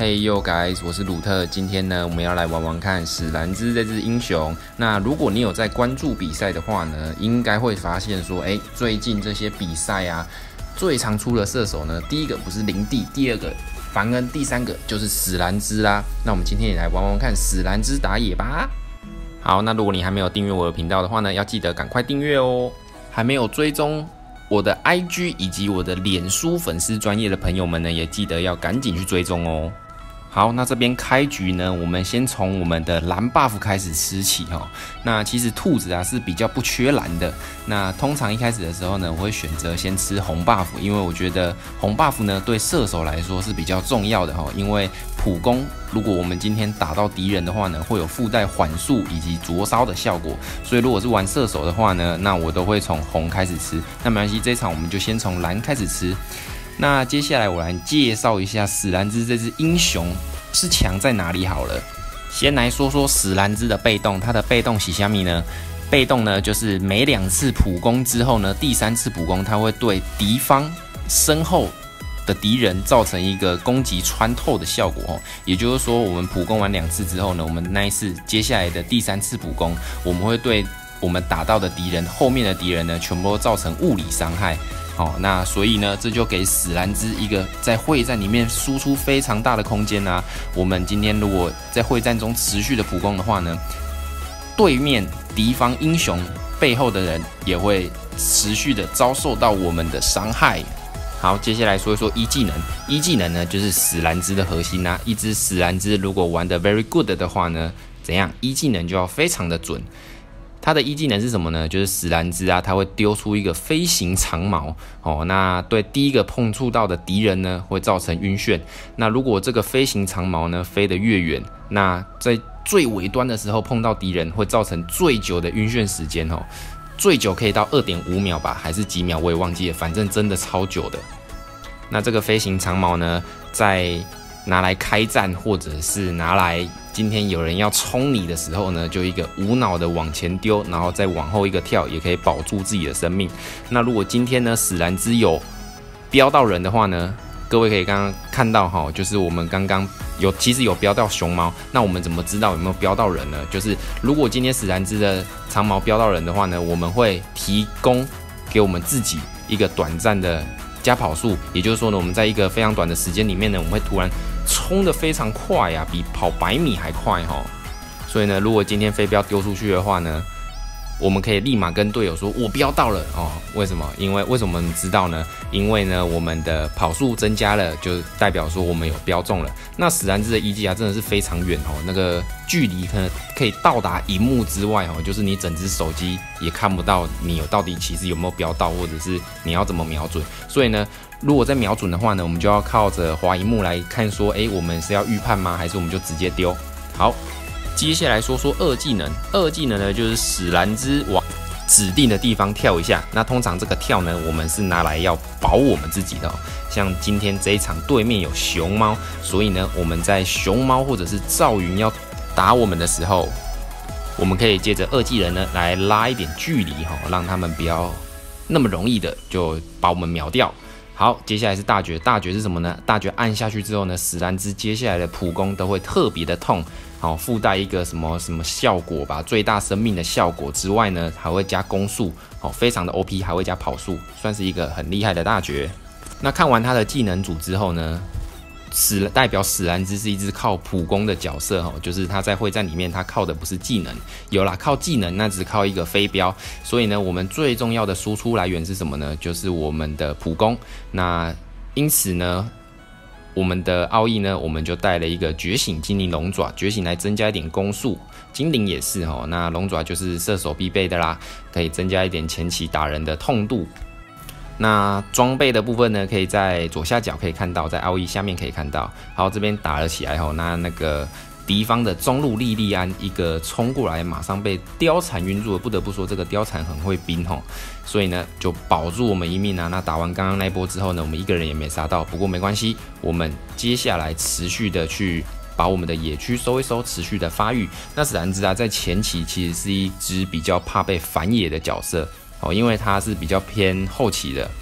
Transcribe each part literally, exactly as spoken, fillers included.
Hey yo guys， 我是鲁特。今天呢，我们要来玩玩看史兰兹这只英雄。那如果你有在关注比赛的话呢，应该会发现说，哎、欸，最近这些比赛啊，最常出的射手呢，第一个不是林地，第二个凡恩，第三个就是史兰兹啦。那我们今天也来玩玩看史兰兹打野吧。好，那如果你还没有订阅我的频道的话呢，要记得赶快订阅哦。还没有追踪我的 I G 以及我的脸书粉丝专页的朋友们呢，也记得要赶紧去追踪哦。好，那这边开局呢，我们先从我们的蓝 buff 开始吃起哦。那其实兔子啊是比较不缺蓝的。那通常一开始的时候呢，我会选择先吃红 buff， 因为我觉得红 buff 呢对射手来说是比较重要的哈。因为普攻，如果我们今天打到敌人的话呢，会有附带缓速以及灼烧的效果。所以如果是玩射手的话呢，那我都会从红开始吃。那没关系，这一场我们就先从蓝开始吃。那接下来我来介绍一下史兰兹这只英雄是强在哪里好了。先来说说史兰兹的被动，它的被动是什么呢？被动呢就是每两次普攻之后呢，第三次普攻它会对敌方身后的敌人造成一个攻击穿透的效果哦。也就是说，我们普攻完两次之后呢，我们那一次接下来的第三次普攻，我们会对我们打到的敌人后面的敌人呢，全部都造成物理伤害。好、哦，那所以呢，这就给史兰兹一个在会战里面输出非常大的空间啊。我们今天如果在会战中持续的普攻的话呢，对面敌方英雄背后的人也会持续的遭受到我们的伤害。好，接下来说一说一技能。一技能呢，就是史兰兹的核心啊。一只史兰兹如果玩的 very good 的话呢，怎样？一技能就要非常的准。它的一技能是什么呢？就是史兰兹啊，它会丢出一个飞行长矛哦。那对第一个碰触到的敌人呢，会造成晕眩。那如果这个飞行长矛呢飞得越远，那在最尾端的时候碰到敌人，会造成最久的晕眩时间哦。最久可以到 二点五秒吧，还是几秒我也忘记了，反正真的超久的。那这个飞行长矛呢，在拿来开战，或者是拿来今天有人要冲你的时候呢，就一个无脑的往前丢，然后再往后一个跳，也可以保住自己的生命。那如果今天呢史兰兹有标到人的话呢，各位可以刚刚看到哈，就是我们刚刚有其实有标到熊猫。那我们怎么知道有没有标到人呢？就是如果今天史兰兹的长矛标到人的话呢，我们会提供给我们自己一个短暂的加跑速，也就是说呢，我们在一个非常短的时间里面呢，我们会突然冲得非常快呀、啊，比跑百米还快哈。所以呢，如果今天飞镖丢出去的话呢，我们可以立马跟队友说：“我标到了哦。”为什么？因为为什么我们知道呢？因为呢，我们的跑速增加了，就代表说我们有标中了。那史兰兹的一技啊，真的是非常远哦，那个距离可能可以到达荧幕之外哦，就是你整只手机也看不到你有到底其实有没有标到，或者是你要怎么瞄准。所以呢，如果在瞄准的话呢，我们就要靠着滑荧幕来看说，哎，我们是要预判吗？还是我们就直接丢？好。接下来说说二技能，二技能呢就是史兰兹往指定的地方跳一下。那通常这个跳呢，我们是拿来要保我们自己的、哦。像今天这一场对面有熊猫，所以呢，我们在熊猫或者是赵云要打我们的时候，我们可以借着二技能呢来拉一点距离哈、哦，让他们不要那么容易的就把我们秒掉。好，接下来是大绝。大绝是什么呢？大绝按下去之后呢，史兰兹接下来的普攻都会特别的痛，好，附带一个什么什么效果吧，最大生命的效果之外呢，还会加攻速，好，非常的 O P， 还会加跑速，算是一个很厉害的大绝。那看完他的技能组之后呢，史代表史兰兹是一只靠普攻的角色，就是他在会战里面他靠的不是技能，有啦靠技能，那只靠一个飞镖。所以呢，我们最重要的输出来源是什么呢？就是我们的普攻。那因此呢，我们的奥义呢，我们就带了一个觉醒精灵龙爪，觉醒来增加一点攻速。精灵也是齁，那龙爪就是射手必备的啦，可以增加一点前期打人的痛度。那装备的部分呢，可以在左下角可以看到，在奥义下面可以看到。好，这边打了起来后，那那个敌方的中路莉莉安一个冲过来，马上被貂蝉晕住了。不得不说，这个貂蝉很会冰吼，所以呢就保住我们一命啊。那打完刚刚那一波之后呢，我们一个人也没杀到，不过没关系，我们接下来持续的去把我们的野区收一收，持续的发育。那史兰兹啊，在前期其实是一只比较怕被反野的角色。哦，因为它是比较偏后期的，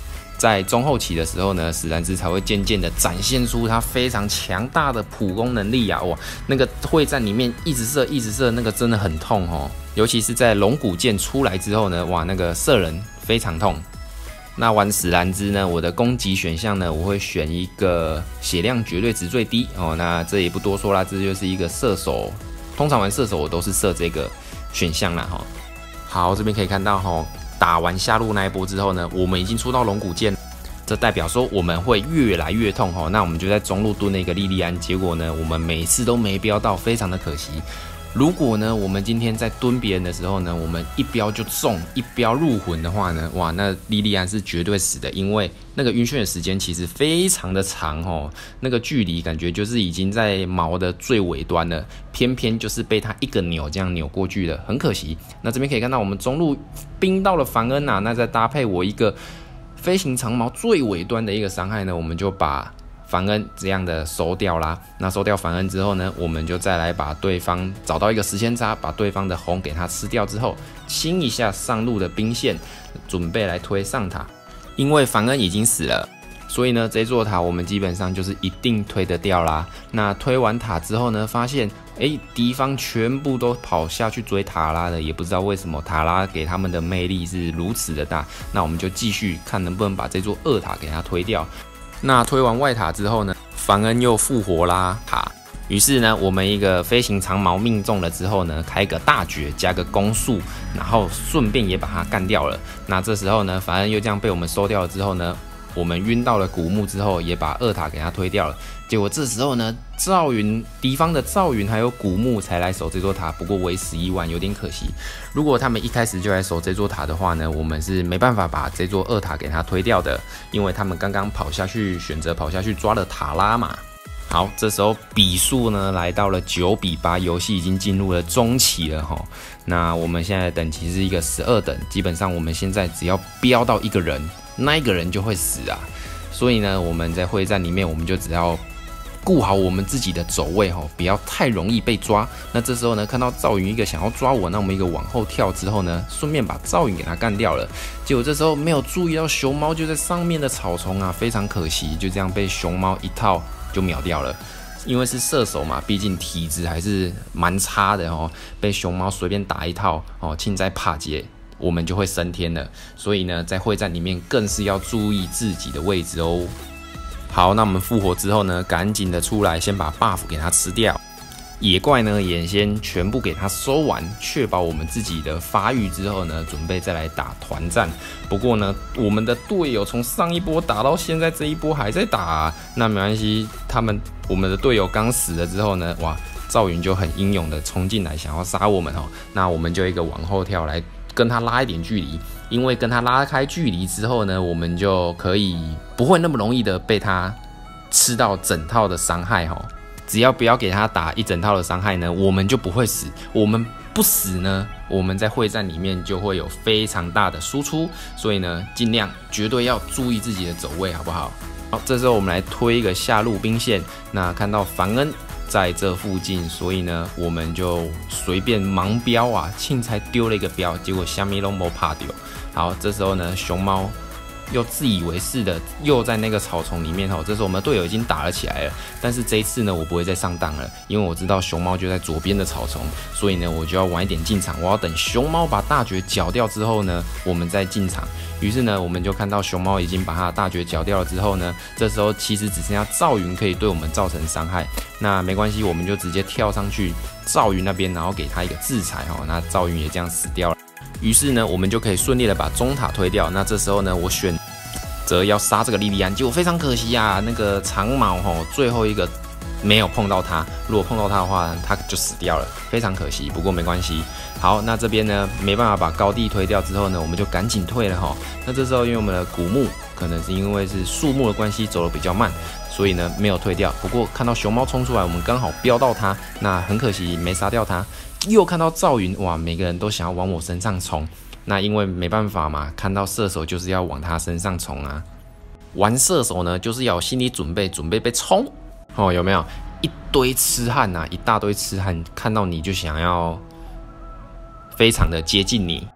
在中后期的时候呢，史兰兹才会渐渐的展现出他非常强大的普攻能力啊！哇，那个会战里面一直射一直射，那个真的很痛哦，尤其是在龙骨剑出来之后呢，哇，那个射人非常痛。那玩史兰兹呢，我的攻击选项呢，我会选一个血量绝对值最低哦。那这也不多说啦，这就是一个射手，通常玩射手我都是设这个选项啦哈。好，这边可以看到哈，打完下路那一波之后呢，我们已经出到龙骨剑，这代表说我们会越来越痛哈。那我们就在中路蹲了一个莉莉安，结果呢，我们每次都没标到，非常的可惜。如果呢，我们今天在蹲别人的时候呢，我们一标就中，一标入魂的话呢，哇，那莉莉安是绝对死的，因为那个晕眩的时间其实非常的长哦，那个距离感觉就是已经在矛的最尾端了，偏偏就是被他一个扭这样扭过去了，很可惜。那这边可以看到我们中路冰到了凡恩啊，那再搭配我一个飞行长矛最尾端的一个伤害呢，我们就把凡恩这样的收掉啦。那收掉凡恩之后呢，我们就再来把对方找到一个时间差，把对方的红给他吃掉之后，清一下上路的兵线，准备来推上塔。因为凡恩已经死了，所以呢，这座塔我们基本上就是一定推得掉啦。那推完塔之后呢，发现哎，敌方全部都跑下去追塔拉的，也不知道为什么塔拉给他们的魅力是如此的大。那我们就继续看能不能把这座二塔给他推掉。那推完外塔之后呢，凡恩又复活啦塔，于是呢，我们一个飞行长矛命中了之后呢，开个大绝加个攻速，然后顺便也把它干掉了。那这时候呢，凡恩又这样被我们收掉了之后呢，我们晕到了古墓之后，也把二塔给他推掉了。结果这时候呢，赵云敌方的赵云还有古墓才来守这座塔，不过为十一万，有点可惜。如果他们一开始就来守这座塔的话呢，我们是没办法把这座二塔给他推掉的，因为他们刚刚跑下去，选择跑下去抓了塔拉嘛。好，这时候比数呢来到了九比八，游戏已经进入了中期了齁。那我们现在的等级是一个十二等，基本上我们现在只要标到一个人，那一个人就会死啊。所以呢，我们在会战里面，我们就只要顾好我们自己的走位齁，不要太容易被抓。那这时候呢，看到赵云一个想要抓我，那我们一个往后跳之后呢，顺便把赵云给他干掉了。结果这时候没有注意到熊猫就在上面的草丛啊，非常可惜，就这样被熊猫一套就秒掉了。因为是射手嘛，毕竟体质还是蛮差的哦，被熊猫随便打一套哦，庆灾帕杰，我们就会升天了。所以呢，在会战里面更是要注意自己的位置哦。好，那我们复活之后呢，赶紧的出来，先把 buff 给它吃掉。野怪呢，也先全部给它收完，确保我们自己的发育之后呢，准备再来打团战。不过呢，我们的队友从上一波打到现在这一波还在打啊，那没关系，他们我们的队友刚死了之后呢，哇，赵云就很英勇的冲进来想要杀我们哦，那我们就一个往后跳来跟他拉一点距离，因为跟他拉开距离之后呢，我们就可以不会那么容易的被他吃到整套的伤害哦。只要不要给他打一整套的伤害呢，我们就不会死。我们不死呢，我们在会战里面就会有非常大的输出。所以呢，尽量绝对要注意自己的走位，好不好？好，这时候我们来推一个下路兵线。那看到凡恩在这附近，所以呢，我们就随便盲标啊，庆才丢了一个标，结果虾米都没怕丢。好，这时候呢，熊猫又自以为是的又在那个草丛里面哦，这时候我们的队友已经打了起来了，但是这一次呢，我不会再上当了，因为我知道熊猫就在左边的草丛，所以呢，我就要晚一点进场，我要等熊猫把大绝缴掉之后呢，我们再进场。于是呢，我们就看到熊猫已经把他的大绝缴掉了之后呢，这时候其实只剩下赵云可以对我们造成伤害，那没关系，我们就直接跳上去赵云那边，然后给他一个制裁哦，那赵云也这样死掉了。于是呢，我们就可以顺利的把中塔推掉。那这时候呢，我选择要杀这个莉莉安，结果非常可惜啊，那个长矛吼，最后一个没有碰到他。如果碰到他的话，他就死掉了，非常可惜。不过没关系。好，那这边呢，没办法把高地推掉之后呢，我们就赶紧退了哈。那这时候因为我们的古墓可能是因为是树木的关系走得比较慢，所以呢没有退掉。不过看到熊猫冲出来，我们刚好飙到他，那很可惜没杀掉他。又看到赵云，哇，每个人都想要往我身上冲，那因为没办法嘛，看到射手就是要往他身上冲啊。玩射手呢，就是要有心理准备，准备被冲哦，有没有？一堆痴汉啊，一大堆痴汉，看到你就想要非常的接近你。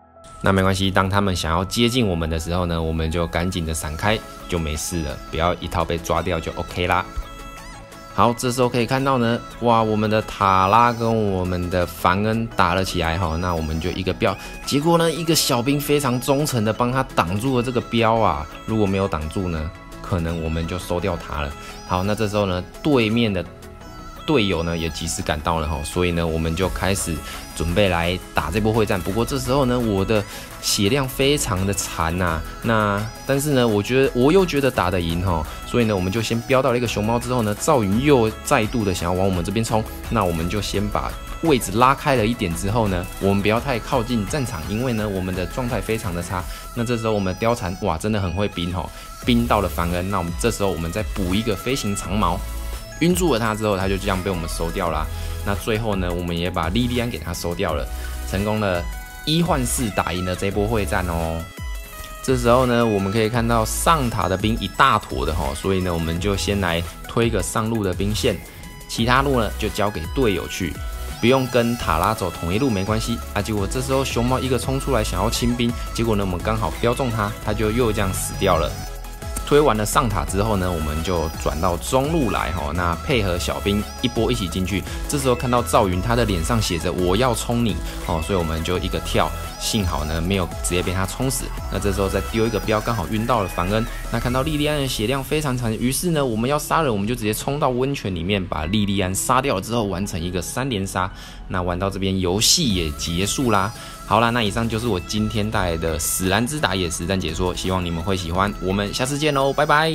那没关系，当他们想要接近我们的时候呢，我们就赶紧的闪开，就没事了，不要一套被抓掉就 OK 啦。好，这时候可以看到呢，哇，我们的塔拉跟我们的凡恩打了起来哈，那我们就一个标，结果呢，一个小兵非常忠诚的帮他挡住了这个标啊，如果没有挡住呢，可能我们就收掉他了。好，那这时候呢，对面的队友呢也及时赶到了哈，所以呢，我们就开始准备来打这波会战。不过这时候呢，我的血量非常的残呐、啊，那但是呢，我觉得我又觉得打得赢哈，所以呢，我们就先飙到了一个熊猫之后呢，赵云又再度的想要往我们这边冲，那我们就先把位置拉开了一点之后呢，我们不要太靠近战场，因为呢，我们的状态非常的差。那这时候我们的貂蝉哇，真的很会冰哈，冰到了凡恩。那我们这时候我们再补一个飞行长矛。晕住了他之后，他就这样被我们收掉啦。那最后呢，我们也把莉莉安给他收掉了，成功的一换四打赢了这波会战哦。这时候呢，我们可以看到上塔的兵一大坨的哈，所以呢，我们就先来推个上路的兵线，其他路呢就交给队友去，不用跟塔拉走同一路没关系啊。结果这时候熊猫一个冲出来想要清兵，结果呢我们刚好标中他，他就又这样死掉了。推完了上塔之后呢，我们就转到中路来哈，那配合小兵一波一起进去。这时候看到赵云，他的脸上写着“我要冲你”哦，所以我们就一个跳，幸好呢没有直接被他冲死。那这时候再丢一个标，刚好晕到了凡恩。那看到莉莉安的血量非常残，于是呢我们要杀人，我们就直接冲到温泉里面把莉莉安杀掉了之后，完成一个三连杀。那玩到这边游戏也结束啦。好啦，那以上就是我今天带来的史兰之打野实战解说，希望你们会喜欢。我们下次见喽，拜拜。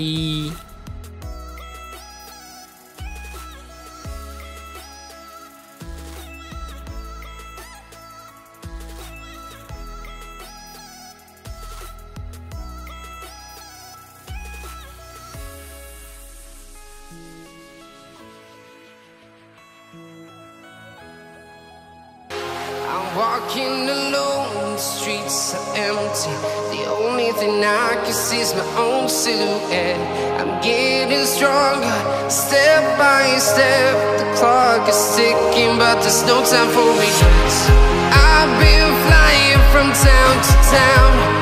Walking alone, the streets are empty. The only thing I can see is my own silhouette. I'm getting stronger, step by step. The clock is ticking, but there's no time for regrets. I've been flying from town to town.